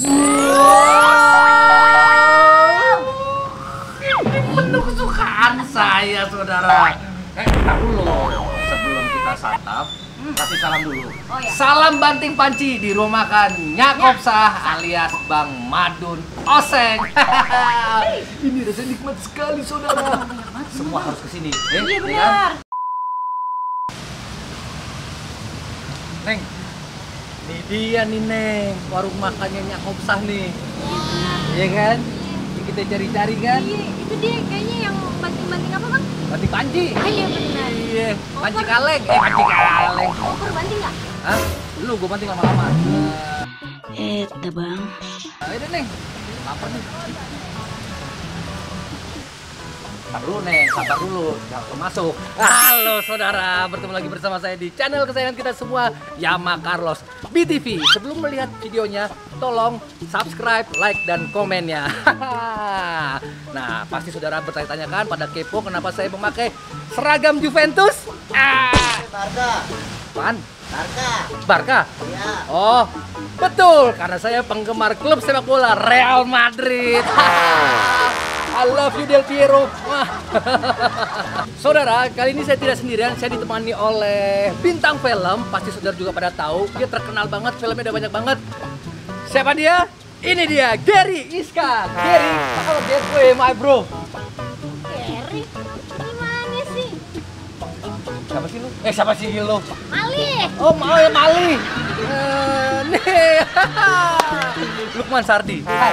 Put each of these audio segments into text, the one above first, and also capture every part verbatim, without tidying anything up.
Ini menu kesukaan saya, saudara. Eh, tar dulu. Sebelum kita santap, kasih salam dulu. Oh, ya. Salam banting panci di rumah makan Nyakopsah alias Bang Madun Oseng. Ini rasanya nikmat sekali, saudara. Semua harus kesini. Eh, Iya ya benar. kan? Neng, ini dia nih Neng, warung makannya Nyakopsah nih. Iya kan? Ini kita cari-cari kan? Iya, itu dia kayaknya yang banting-banting apa bang? Banting panci. Ah iya benar. Iya, panci kaleng. Eh, panci kaleng. Ukur banting nggak? Hah? Lu gua banting lama-lama. Eh, dah bang. Ayo deh Neng, lapar nih. Sabar dulu Neng, sabar dulu, jangan masuk. Halo saudara, bertemu lagi bersama saya di channel kesayangan kita semua, Yama Carlos B T V. Sebelum melihat videonya, tolong subscribe, like, dan komennya. Nah, pasti saudara bertanya-tanya kan, pada kepo kenapa saya memakai seragam Juventus? Ah, Barca. apaan? Barca. Barca? Iya. Oh, betul, karena saya penggemar klub sepak bola Real Madrid. I love you Del Piero. Wah. Saudara, kali ini saya tidak sendirian, saya ditemani oleh bintang film. Pasti saudara juga pada tahu, dia terkenal banget, filmnya udah banyak banget. Siapa dia? Ini dia, Gary Iska. Gary, halo gue, my bro. Gary, gimana sih? Siapa sih lu? Eh, siapa sih lu? Mali. Oh, mau ya Mali. Eh, nih. Lukman Sardi. Hai.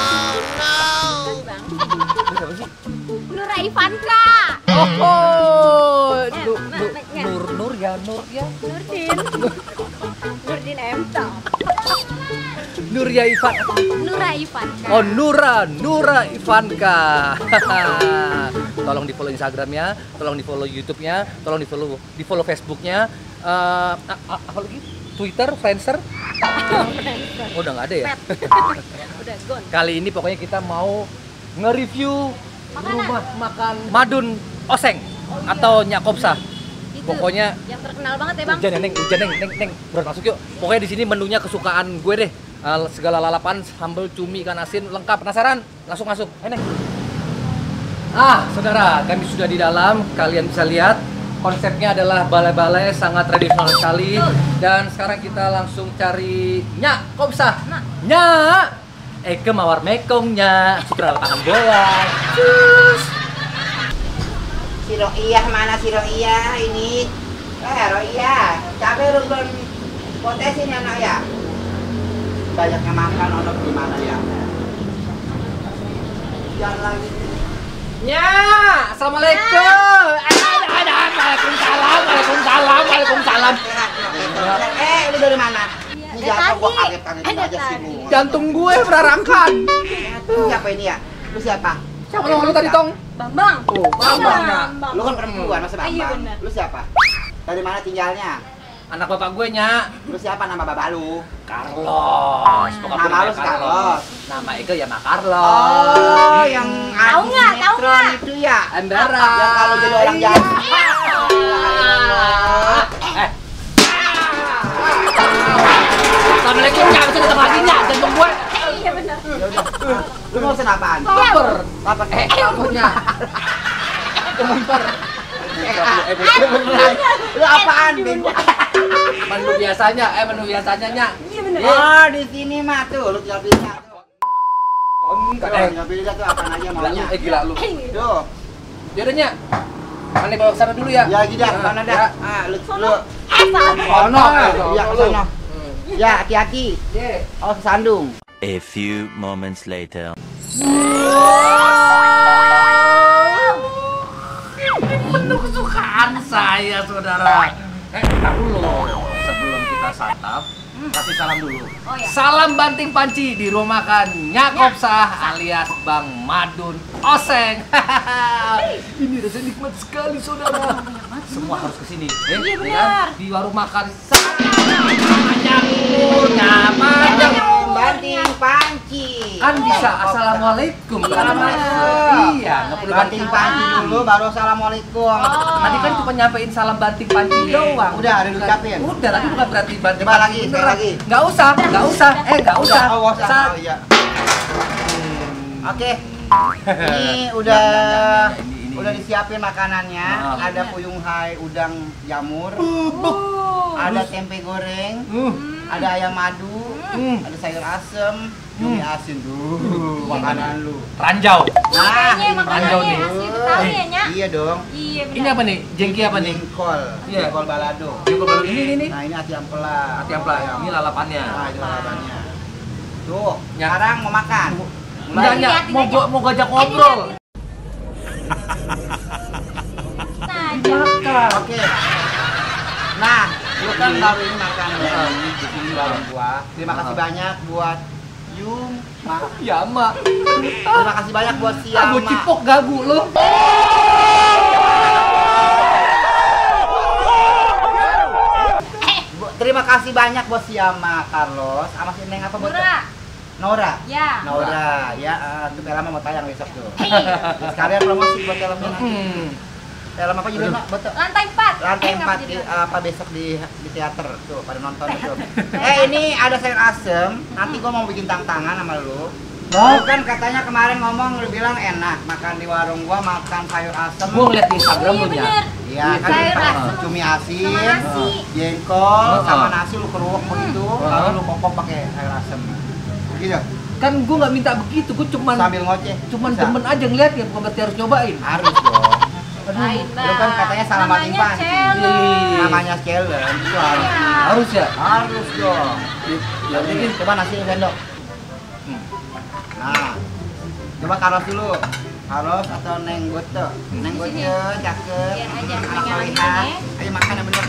Siapa sih? Nura Ivanka. Oh, Eh, Nur, ma- Nur, ma- ya. Nur, Nur ya, Nur ya. Nurdin. Nurdin M. Nur ya Ivan. Nura Ivanka. Oh, Nura, Nura Ivanka. Tolong di follow Instagramnya, tolong di follow YouTube-nya, tolong di follow di follow Facebook-nya. Eh, a- a- apa lagi? Twitter, Friendster. Oh, udah nggak ada ya? Udah gone. Kali ini pokoknya kita mau nge-review Makanan. rumah makan Madun Oseng atau Nyakopsah. Itu Pokoknya yang terkenal banget ya bang. hujan ya Neng, hujan Neng, Neng, Neng, berat masuk yuk. Pokoknya di sini menunya kesukaan gue deh. Uh, segala lalapan, sambal, cumi, ikan asin, lengkap. Penasaran? Langsung masuk. Ayo Neng. Ah, saudara, kami sudah di dalam. Kalian bisa lihat konsepnya adalah balai-balai sangat tradisional sekali. Dan sekarang kita langsung cari Nyakopsah. Nah. Nyak. Eke mawar mekongnya, sutra lapangan bola. Cus. Si Roiyah mana si Roiyah ini? Eh Roiyah, cabai rumpun potes ini anak ya. Banyaknya makan orang gimana ya? Jangan lagi. Nya, assalamualaikum. Ada, ada, waalaikumsalam, waalaikumsalam, waalaikumsalam. Eh, lu dari mana? Ini Iya, jatuh gua tadi. kaget-kaget Ada aja sih tadi. lu. Jantung gue berarakan. Lu siapa ini ya? Lu siapa? Siapa lu tadi tong? Bambang. Oh, Bambang ya. Lu kan perempuan masa Ah, iya bambang. benar. Lu siapa? Dari mana tinggalnya? Anak bapak gue nya Lu siapa nama bapak lu? Carlos. Bokap gue Nama lu namanya Carlos. Nama Eke ya Mak Carlos. Oh, yang Tahu artis nggak? Tahu sinetron nggak? itu ya? Embera. Yang kalau jadi orang jahat. Eh. Assalamualaikum, Nya. Bisa datang lagi, Nya. Jantung gue. Iya benar. Lu mau pesen apaan? Lapar. Lapar. Eh, laparnya. Lapar. Lu apaan, bego? Menu biasanya, eh menu biasanya, Nya. Iya benar. Oh, di sini mah tuh, lu tinggal pilih satu. Enggak, Tuh, eh. tinggal pilih satu apaan aja Gila lu, maunya. eh gila lu. Tuh. Yaudah, Nya. Mana bawa ke sana dulu ya? Ya, gitu dah, Nah, mana ya. dah? Ah, lu lu Eh salah. sono. eh, Iya, ke sono. Hmm. Ya, hati-hati. Yeah. Oh, kesandung. A few moments later. Ini menu kesukaan saya, saudara. Eh, tar dulu. Sebelum kita santap, kasih salam dulu. Oh, ya. Salam banting panci di rumah makan Nyakopsah alias Bang Madun Oseng. Ini rasanya nikmat sekali, saudara. Semua harus kesini. Eh, Iya, ya benar. kan? Di warung makan sangat panjang umurnya, panjang. Banting panci. jengki. Kan bisa assalamualaikum. Assalamualaikum. Iya, nggak perlu Banting panci dulu baru assalamualaikum. Tadi kan cuma nyampein salam banting panci doang. Udah, udah diucapin. Udah, tapi bukan berarti banting. Coba lagi, sekali beneran. lagi. Nggak usah, nggak usah. Eh, nggak usah. Udah, oh, usah. Sa- Oh, iya. Oke. Ini udah Ini, ini, ini. udah disiapin makanannya. Ah. Ada puyung hai, udang jamur, Uh. ada tempe goreng, Uh, ada ayam madu, Hmm. ada sayur asem, cumi asin tuh makanan lu. ranjau. Makanya, ranjau makanya nih. asli Betawi ya, Nyak? Iya dong. Iya, benar. Ini apa nih? Jengki apa nih? Jengkol, Iya. jengkol balado. Jengkol balado ini ini. Nah ini ati ampela. Hati ampla. Ini lalapannya. Nah itu lalapannya. Tuh, Ya. sekarang mau makan. Enggak, Ini Nyak. liatin Mau aja. gua mau gajak ngobrol. Nah, Makan. Oke. Nah, lu kan baru ini makan ini di sini warung gua. Terima kasih banyak buat Yung. Ma. Ya, Mak. Terima kasih banyak buat Ah, Siama. gua cipok gagu lu. Bu- Terima kasih banyak buat Siama, Carlos, sama si Neng apa buat? Nora. Nora. Ya. Nora, ya, eh, tuh film mau tayang besok tuh. Iya. Terus sekalian promosi buat filmnya nanti. Hmm. Film apa judulnya, Mak? Betul. Lantai empat. Lantai Eh, empat ngapa di, jadi apa besok di di teater tuh pada nonton tuh. Eh ini ada sayur asem. Nanti gua mau bikin tantangan sama lu. Lu kan katanya kemarin ngomong lu bilang enak makan di warung gua makan sayur asem. Gua ngeliat di Instagram Iya, lu, Nyak. bener. Iya kan Sayur pakai asem cumi asin, sama nasi. jengkol, Heeh. sama nasi lu keruak begitu, Heeh. lalu lu popok pakai sayur asem. Gitu. Kan gua nggak minta begitu, gua cuman Sambil ngoceh. cuman Bisa? demen aja ngeliat ya, bukan berarti harus nyobain. Harus dong. Lain, Lu kan Bang. katanya salah Namanya banting panci. challenge. Namanya challenge itu harus. Iya. Harus ya. Harus dong. Ya, Jadi coba nasi sendok. Hmm. Nah, coba Carlos dulu. Carlos atau Neng Gote? Neng Gote, cakep. Biar aja anak Neng yang solehah. lagi ya. Ayo makan yang bener.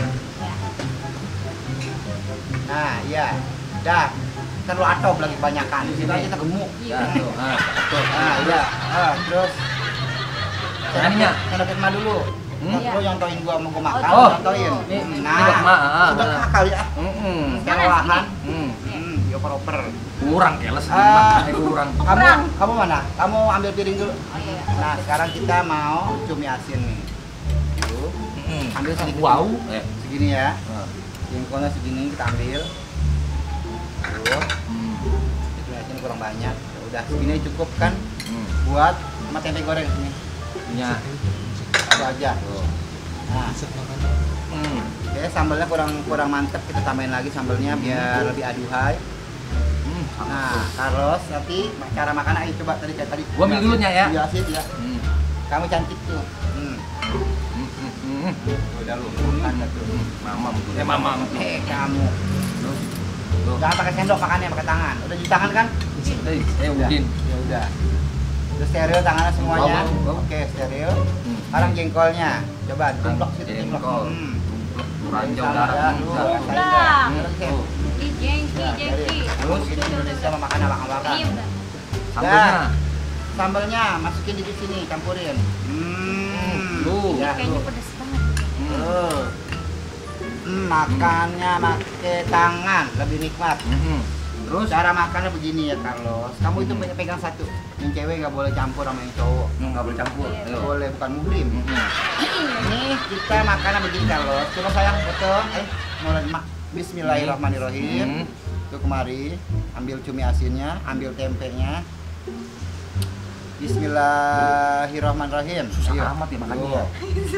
Nah, iya. Dah. Terlalu atop lagi kebanyakan. Di situ aja kita gemuk. Ya, tuh. Nah, tuh. Nah, iya. Ah, terus Nah, ini, Nyak. sendokin mah dulu. Hmm? Lu nyontoin gua mau gua makan, Oh. lu nyontoin. Ini- Hmm, ini Nah, buat emak, ah, sudah ah. kali ya. Mm-mm. Sekarang olahan. Hmm. Hmm, dioper-oper. Kurang keles Ah. eh, kurang. Kamu, kamu mana? Kamu ambil piring dulu. Oh, iya. Nah, sekarang kita mau cumi asin nih. Tuh, Mm-mm. ambil sedikit. Wow. Eh. Segini ya. Nah. Jengkolnya segini kita ambil. Tuh, Hmm. cumi asin kurang banyak. Ya udah, segini cukup kan Hmm. buat sama tempe goreng sini. Ya. Itu aja. Tuh. Nah, Hmm. oke, sambalnya kurang kurang mantep, kita tambahin lagi sambalnya biar lebih aduhai. Hmm. Nah, Carlos, nanti cara makan ayo coba tadi kayak tadi. Gua ambil dulu, Nyak, ya. Jelasin ya. Hmm. Kamu cantik tuh. Hmm. Hmm. Hmm. Hmm. Udah lu makan dah tuh. Mamam tuh. Eh, mamam. Eh, kamu. Tuh. Tuh. Jangan pakai sendok makannya, pakai tangan. Udah cuci tangan kan? Eh, eh, Udah. Udin. Ya udah. Udah steril tangannya semuanya. Wow, wow, wow. Oke, steril. Hmm. Sekarang jengkolnya. Coba tumplok situ tumplok. Jengkol. Hmm. Ranjau Sama darah. ya, Hmm. lu, Udah. rasain Udah. dah. Hmm. Terus, ya. Tuh. Ih, jengki, Ya, jengki. jadi, terus ini Indonesia mau makan abang-abang. Iya, udah. Sambelnya. Sambalnya masukin di sini, campurin. Hmm. Tuh. Ya, Kayaknya tuh. pedes banget. Hmm. Tuh. Hmm, makannya pakai tangan lebih nikmat. Hmm. Terus? Cara makannya begini ya Carlos. Kamu itu Hmm. pegang satu. Yang cewek nggak boleh campur sama yang cowok. Nggak boleh campur. Iya. Ayo. Nggak boleh, bukan muhrim. Hmm. Ini kita makannya begini Carlos. Coba sayang betul. Eh, mulai mak. Bismillahirrahmanirrahim. Hmm. Tuh kemari, ambil cumi asinnya, ambil tempenya. Bismillahirrahmanirrahim. Susah Iya. amat ya makannya. Tuh.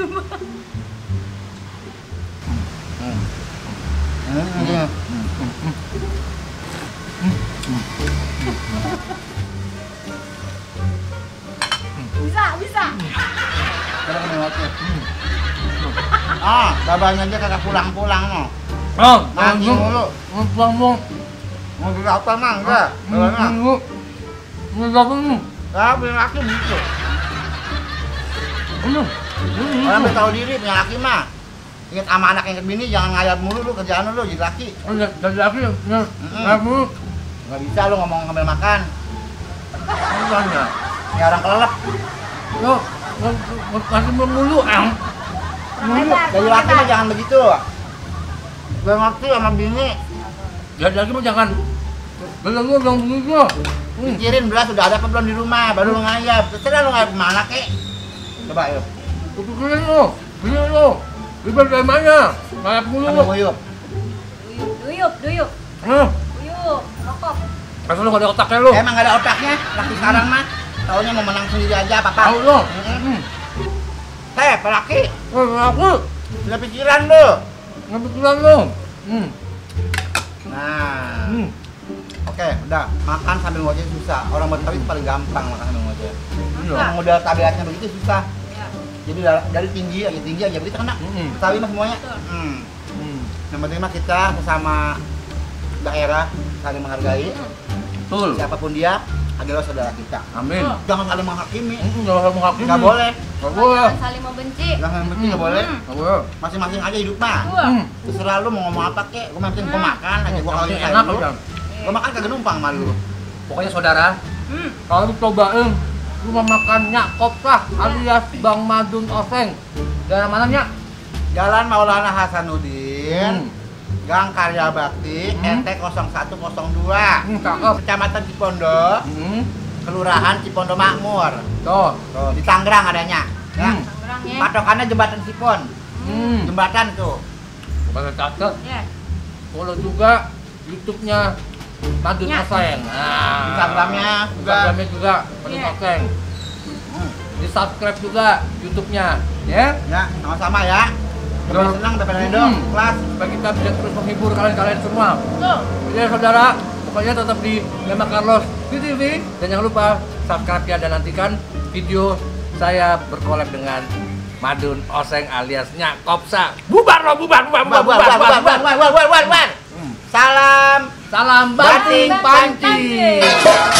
Hmm. Hmm. Bisa, bisa. Sekarang ini waktu. Ah, babanya aja kagak pulang-pulang no. Oh, Mandi mulu. Pulang mau. Mau beli apa mah enggak? Babanya. Enggak perlu. Ah, beli laki gitu. Ini. Orang udah tahu diri punya laki mah. Ingat sama anak ingat bini jangan ngayap mulu lu kerjaan lu jadi laki. Udah dari laki ya. Enggak perlu. Enggak bisa lu ngomong ngambil makan. Enggaknya. Kayak orang kelelep. Yo, masih mulu ah. Mulu. Jadi laki mah jangan begitu. Gue ngerti sama bini. Jadi lagi mah jangan. Belum lu belum begitu. Hmm. Pikirin beras sudah ada apa belum di rumah, baru lu ngayap. Terserah lu ngayap mana kek. Coba yuk. Pikirin lu, pikirin lu. Ribet dari mana? Ngayap mulu. Ambil guyup. Duyup, duyup, duyup. Hmm. Duyup, rokok. Masa lu gak ada otaknya lu? Emang gak ada otaknya, laki sekarang mah. Taunya mau menang sendiri aja apa-apa. Tahu lu. Hmm. Hei, pelaki. Eh, aku Punya pikiran lu. nggak pikiran lu. Hmm. Nah. Hmm. Oke, udah. Makan sambil ngoceh susah. Orang Betawi itu paling gampang makan sambil ngoceh. Iya. Yang modal tabiatnya begitu susah. Ya. Jadi dari, dari tinggi aja tinggi aja begitu kena. Mm-mm. Betawi mah semuanya. Betul. Hmm. Hmm. Yang penting mah kita sesama daerah saling menghargai. Betul. Siapapun dia adalah saudara kita. Amin. Jangan saling menghakimi. Hmm, jangan kamu hakimi. Nggak boleh. Nggak boleh. Jangan saling membenci. Jangan benci nggak boleh. Nggak boleh. Masing-masing aja hidup mah. Betul. Hmm. Terserah lu mau ngomong apa kek. Gue penting gue makan aja. Gue kalau Yang nyusahin enak lu. aja. Gue makan kagak numpang sama lu. Pokoknya saudara, Hmm. kalau lu cobain rumah makan Nyak Kopsah alias Bang Madun Oseng. Daerah mana Nyak? Jalan Maulana Hasanuddin. Hmm. Gang Karya Bakti, Hmm. R T nol satu nol dua, Hmm, cakep. Kecamatan Cipondo, Hmm. Kelurahan Cipondo Makmur. Tuh. Tuh, di Tangerang adanya. Ya. Hmm. Tangerang ya. Patokannya jembatan Cipon. Hmm. Jembatan tuh. Pakai catat. Ya. Follow juga YouTube-nya Madun Nyak. Oseng. Nah. Instagramnya juga. Instagramnya juga Madun Iya. Oseng. Hmm. Di subscribe juga YouTube-nya, ya. Ya, sama-sama ya. Terus. Terus senang dapat Hmm. dong, kelas. Supaya kita bisa terus menghibur kalian-kalian semua. Betul. Jadi saudara, pokoknya tetap di Lema Carlos di T V dan jangan lupa subscribe ya dan nantikan video saya berkolab dengan Madun Oseng alias Nyak Kopsah. Bubar lo, bubar, bubar, bubar, Bubar, bubar, bubar, bubar, bubar, bubar, bubar, bubar, bubar. Hmm. Salam Salam banting Banting pancing. pancing.